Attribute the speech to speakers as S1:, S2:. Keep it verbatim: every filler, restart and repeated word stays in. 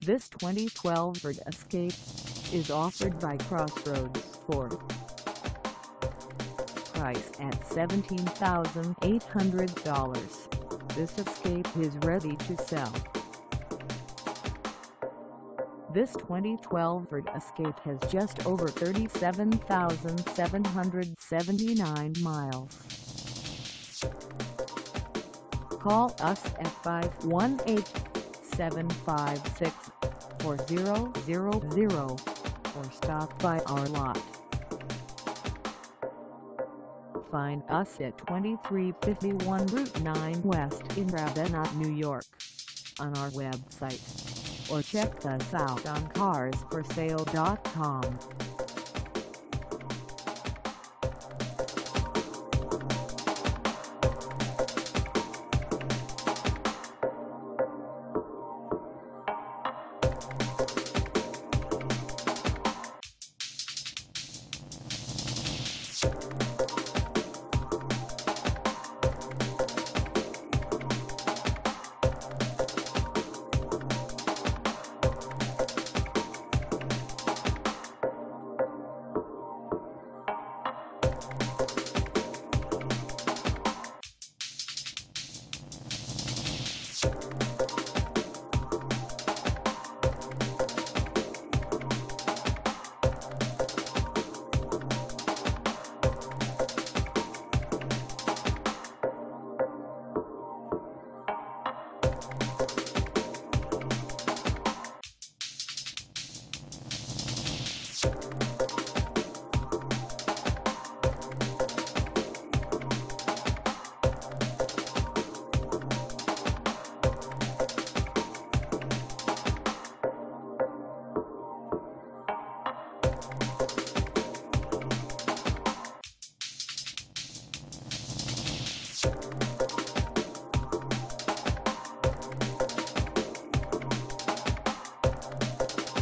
S1: This twenty twelve Ford Escape is offered by Crossroads Ford. Price at seventeen thousand eight hundred dollars, this Escape is ready to sell. This twenty twelve Ford Escape has just over thirty-seven thousand seven hundred seventy-nine miles. Call us at five one eight, seven five six, four zero zero zero or stop by our lot. Find us at twenty-three fifty-one Route nine West in Ravenna, New York on our website, or check us out on cars for sale dot com.
S2: You